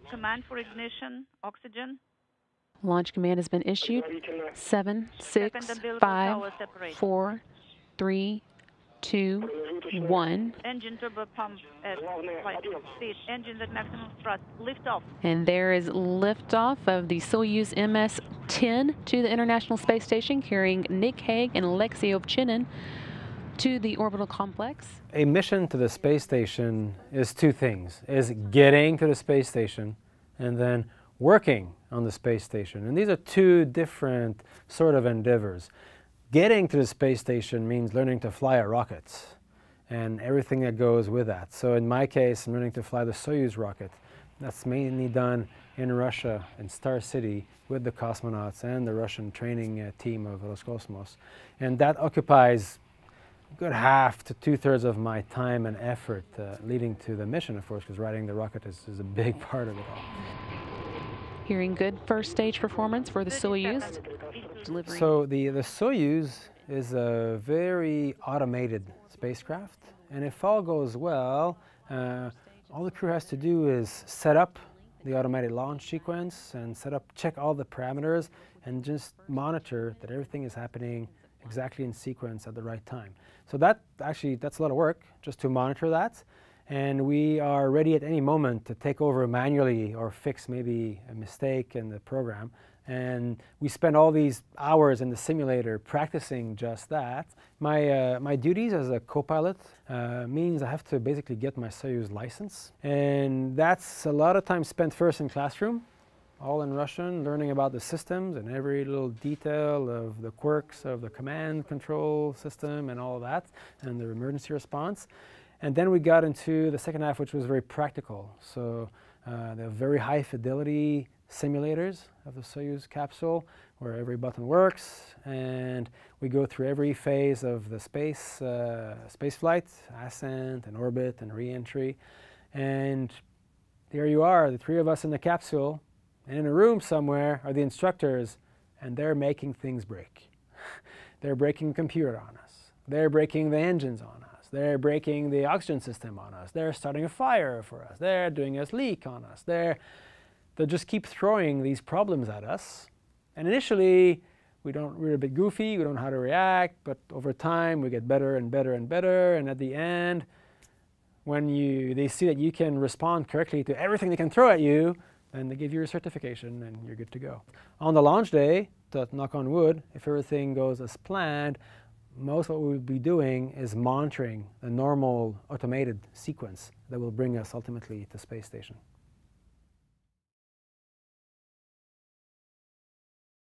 Command for ignition, oxygen. Launch command has been issued. 7, 6, Second umbilical 5, tower separation. 4, 3, 2, 1. Engine turbo pump at flight speed. Engines at maximum thrust. Lift off. And there is liftoff of the Soyuz MS-10 to the International Space Station, carrying Nick Hague and Alexei Ovchinin to the orbital complex. A mission to the space station is two things, is getting to the space station and then working on the space station. And these are two different sort of endeavors. Getting to the space station means learning to fly a rocket and everything that goes with that. So in my case, I'm learning to fly the Soyuz rocket. That's mainly done in Russia, in Star City, with the cosmonauts and the Russian training team of Roscosmos. And that occupies a good half to two-thirds of my time and effort leading to the mission, of course, because riding the rocket is a big part of it all. Hearing good first stage performance for the Soyuz. So the Soyuz is a very automated spacecraft, and if all goes well, all the crew has to do is set up the automated launch sequence and check all the parameters and just monitor that everything is happening exactly in sequence at the right time. So that's a lot of work just to monitor that. And we are ready at any moment to take over manually or fix maybe a mistake in the program. And we spend all these hours in the simulator practicing just that. My duties as a co-pilot means I have to basically get my Soyuz license. And that's a lot of time spent first in classroom, all in Russian, learning about the systems and every little detail of the quirks of the command control system and all of that, and the emergency response. And then we got into the second half, which was very practical. So the very high fidelity simulators of the Soyuz capsule, where every button works, and we go through every phase of the space flight, ascent and orbit and re-entry. And there you are, the three of us in the capsule, and in a room somewhere are the instructors, and they're making things break. They're breaking the computer on us. They're breaking the engines on us. They're breaking the oxygen system on us. They're starting a fire for us. They're doing a leak on us. They just keep throwing these problems at us. And initially, we're a bit goofy. We don't know how to react. But over time, we get better and better and better. And at the end, when they see that you can respond correctly to everything they can throw at you, then they give you a certification and you're good to go. On the launch day, to knock on wood, if everything goes as planned, most what we'll be doing is monitoring the normal automated sequence that will bring us ultimately to space station.